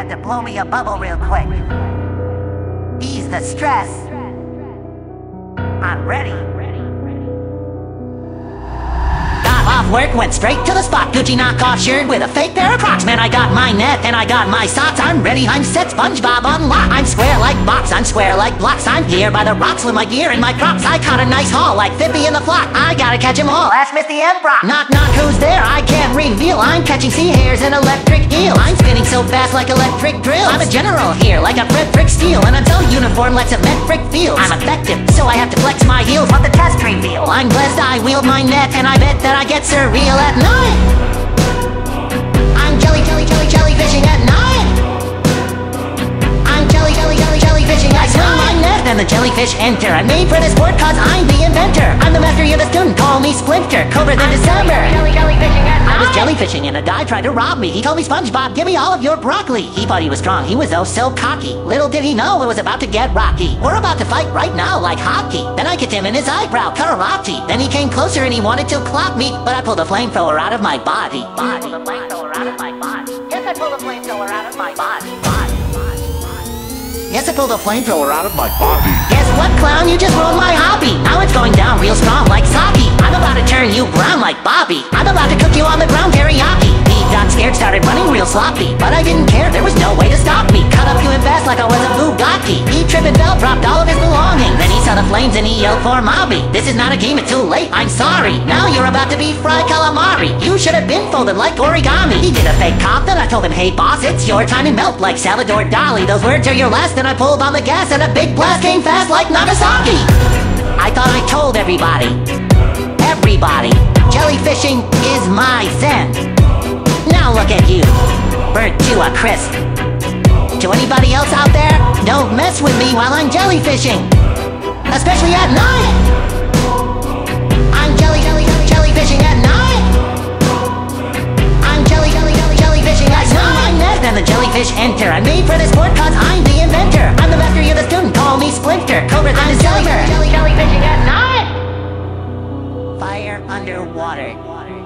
had to blow me a bubble real quick. Ease the stress. I'm ready. Off work, went straight to the spot. Gucci knockoff shirt with a fake pair of Crocs. Man, I got my net and I got my socks. I'm ready, I'm set, SpongeBob unlocked. I'm square like box, I'm square like blocks. I'm here by the rocks with my gear and my crops. I caught a nice haul like 50 in the flock. I gotta catch 'em all. Ask Misty and Brock. Knock, knock, who's there? I can't reveal. I'm catching sea hares and electric eels. I'm spinning so fast like electric drills. I'm a general here like a Frederick Steel. And until uniform lets a metric feel. I'm effective, so I have to flex my heels. Want the test reveal? I'm blessed, I wield my net and I bet that I get surreal at night. I'm jellyfishing at night. I'm jellyfishing at night. I swing my net and the jellyfish enter. I'm made for this sport cause I'm the inventor. I'm the master, you're the student, call me Splinter. Colder than December. Jellyfishing at night. I was jellyfishing and a guy tried to rob me. He told me, SpongeBob, give me all of your broccoli. He thought he was strong, he was oh so cocky. Little did he know it was about to get rocky. We're about to fight right now like hockey. Then I kicked him in his eyebrow, karate. Then he came closer and he wanted to clock me, but I pulled a flamethrower out of my body. Yes, I pulled a flamethrower out of my body. Yes, I pulled a flamethrower out of my body. Guess what, clown? You just ruined my hobby. Now it's going down real strong like sake. I'm about to turn you brown like Bobby. I'm about to cook you on the ground teriyaki. He got scared, started running real sloppy, but I didn't care, there was no way to stop me. Cut up you and fast like I was a Bugatti. He tripped and fell, dropped all of his belongings. Then he saw the flames and he yelled for Mobby. This is not a game, it's too late, I'm sorry. Now you're about to be fried calamari. You should have been folded like origami. He did a fake cough, then I told him, hey boss, it's your time to melt like Salvador Dali. Those words are your last, then I pulled on the gas and a big blast came fast like Nagasaki. I thought I told everybody, jellyfishing is my zen. Now look at you, burnt to a crisp. To anybody else out there, don't mess with me while I'm jellyfishing, especially at night. I'm jellyfishing at night. I'm jellyfishing at night. And the jellyfish enter. I'm made for this sport cause I'm the inventor. I'm the master, you're the student, call me Splinter. Colder than December. Jellyfishing at night. Fire underwater.